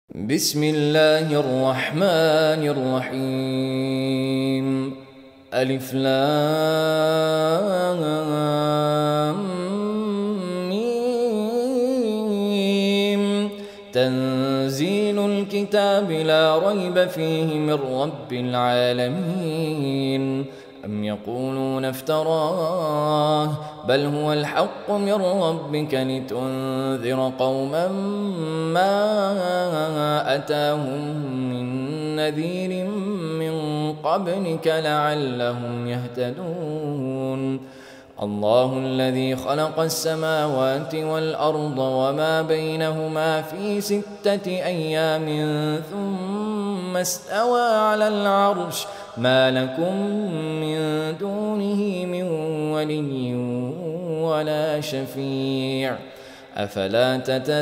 بسم الله الرحمن الرحيم. ألف لام ميم. تنزيل الكتاب لا ريب فيه من رب العالمين. أم يقولون افتراه بل هو الحق من ربك لتنذر قوما ما أتاهم من نذير من قبلك لعلهم يهتدون. الله الذي خلق السماوات والأرض وما بينهما في 6 أيام ثم استوى على العرش ما لكم من دونه من ولي ولا شفيع أفلا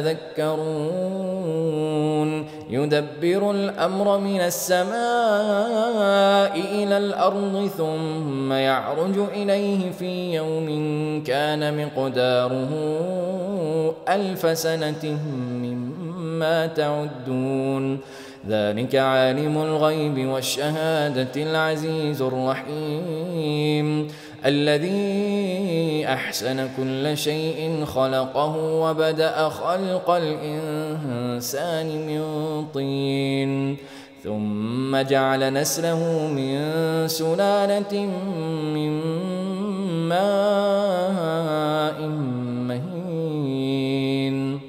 تتذكرون. يدبر الأمر من السماء إلى الأرض ثم يعرج إليه في يوم كان مقداره 1000 سنة مما تعدون. ذلك عالم الغيب والشهادة العزيز الرحيم الذي أحسن كل شيء خلقه وبدأ خلق الإنسان من طين ثم جعل نسله من سلالة من ماء مهين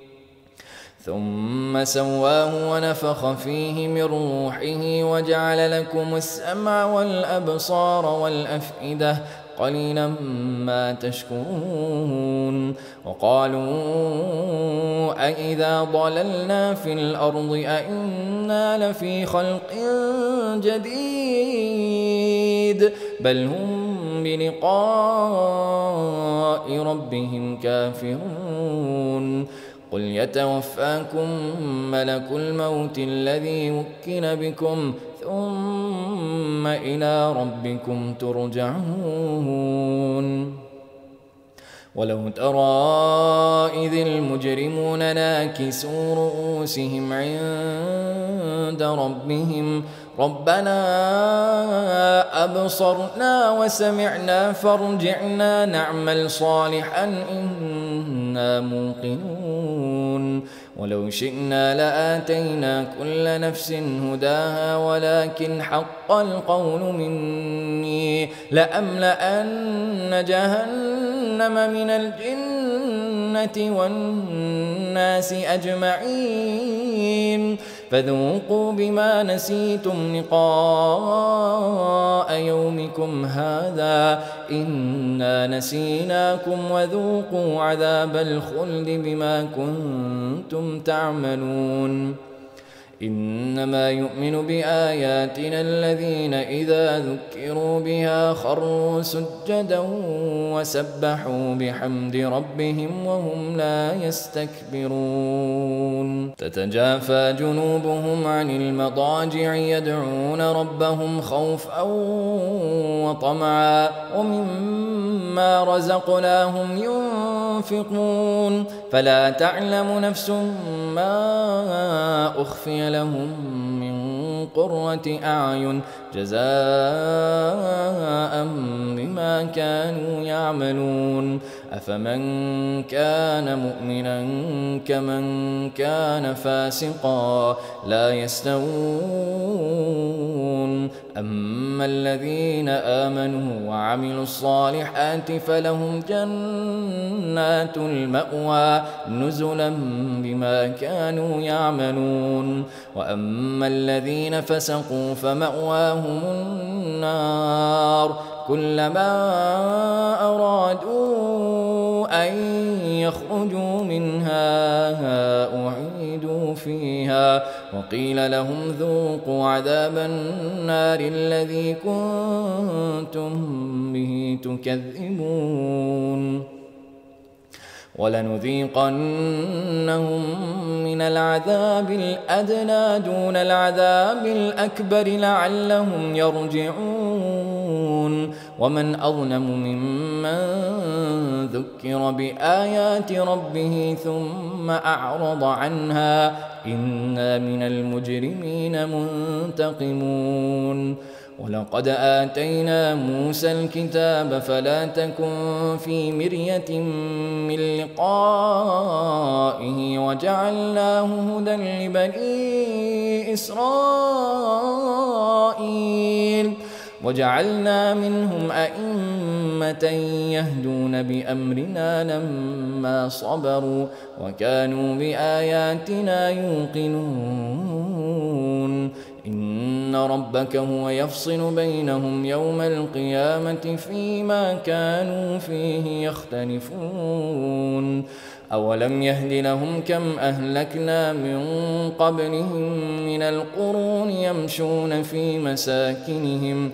ثم سواه ونفخ فيه من روحه وجعل لكم السمع والأبصار والأفئدة قليلا ما تشكرون. وقالوا أإذا ضللنا في الأرض أإنا لفي خلق جديد بل هم بلقاء ربهم كافرون. قل يتوفاكم ملك الموت الذي وكل بكم ثم إلى ربكم ترجعون. ولو ترى إذ المجرمون ناكسوا رؤوسهم عند ربهم ربنا أبصرنا وسمعنا فارجعنا نعمل صالحا إنا موقنون. ولو شئنا لآتينا كل نفس هداها ولكن حق القول مني لأملأن جهنم من الجنة والناس أجمعين فذوقوا بما نسيتم لقاء يومكم هذا إنا نسيناكم وذوقوا عذاب الخلد بما كنتم تعملون. إنما يؤمن بآياتنا الذين إذا ذكروا بها خروا سجدا وسبحوا بحمد ربهم وهم لا يستكبرون. تتجافى جنوبهم عن المضاجع يدعون ربهم خوفا وطمعا ومما رزقناهم ينفقون فلا تعلم نفس ما أخفي لهم من قرة أعين جزاء بما كانوا يعملون. أفمن كان مؤمنا كمن كان فاسقا لا يستوون. أما الذين آمنوا وعملوا الصالحات فلهم جنات المأوى نزلا بما كانوا يعملون. وأما الذين فسقوا فمأواهم النار كلما أرادوا أن يخرجوا منها أعيدوا فيها وقيل لهم ذوقوا عذاب النار الذي كنتم به تكذبون. ولنذيقنهم من العذاب الأدنى دون العذاب الأكبر لعلهم يرجعون ومن أظلم ممن ذكر بآيات ربه ثم أعرض عنها إنا من المجرمين منتقمون ولقد آتينا موسى الكتاب فلا تكن في مرية من لقائه وجعلناه هدى لبني إسرائيل وجعلنا منهم أئمة يهدون بأمرنا لما صبروا وكانوا بآياتنا يوقنون إن ربك هو يفصل بينهم يوم القيامة فيما كانوا فيه يختلفون أولم يهد لهم كم أهلكنا من قبلهم من القرون يمشون في مساكنهم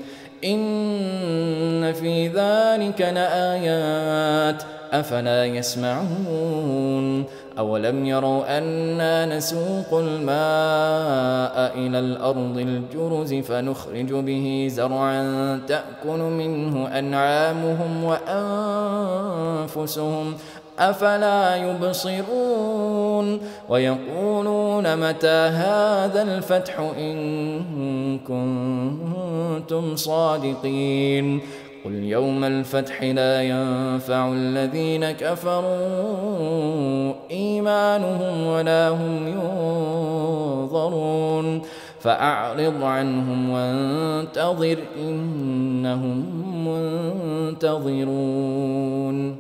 إن في ذلك لآيات أفلا يسمعون أولم يروا أنا نسوق الماء إلى الأرض الجرز فنخرج به زرعا تأكل منه أنعامهم وأنفسهم أفلا يبصرون ويقولون متى هذا الفتح إن كنتم صادقين قل يوم الفتح لا ينفع الذين كفروا إيمانهم ولا هم ينظرون فأعرض عنهم وانتظر إنهم منتظرون.